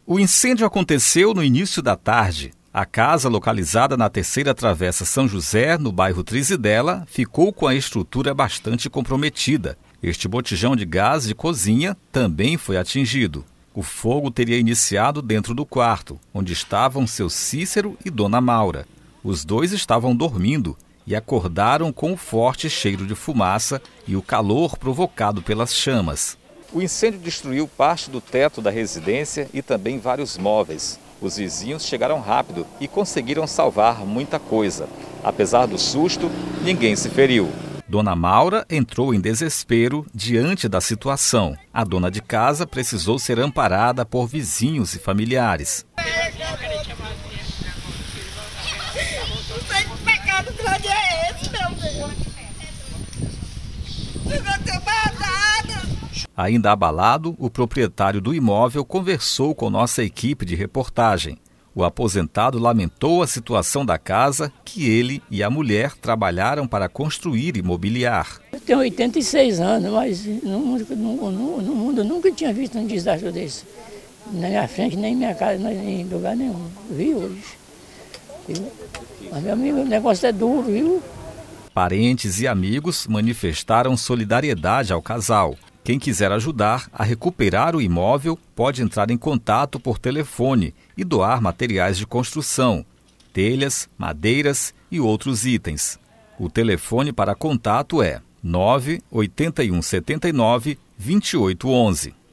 O incêndio aconteceu no início da tarde. A casa, localizada na terceira travessa São José, no bairro Trizidela, ficou com a estrutura bastante comprometida. Este botijão de gás de cozinha também foi atingido. O fogo teria iniciado dentro do quarto, onde estavam seu Cícero e Dona Maura. Os dois estavam dormindo e acordaram com o forte cheiro de fumaça e o calor provocado pelas chamas. O incêndio destruiu parte do teto da residência e também vários móveis. Os vizinhos chegaram rápido e conseguiram salvar muita coisa. Apesar do susto, ninguém se feriu. Dona Maura entrou em desespero diante da situação. A dona de casa precisou ser amparada por vizinhos e familiares. Que pecado grande é esse, meu Deus? Eu não tenho mais nada. Ainda abalado, o proprietário do imóvel conversou com nossa equipe de reportagem. O aposentado lamentou a situação da casa que ele e a mulher trabalharam para construir e mobiliar. Eu tenho 86 anos, mas no mundo eu nunca tinha visto um desastre desse. Na minha frente, nem em minha casa, nem em lugar nenhum. Vi hoje. Viu? Mas, meu amigo, o negócio é duro, viu? Parentes e amigos manifestaram solidariedade ao casal. Quem quiser ajudar a recuperar o imóvel pode entrar em contato por telefone e doar materiais de construção, telhas, madeiras e outros itens. O telefone para contato é 98179 2811.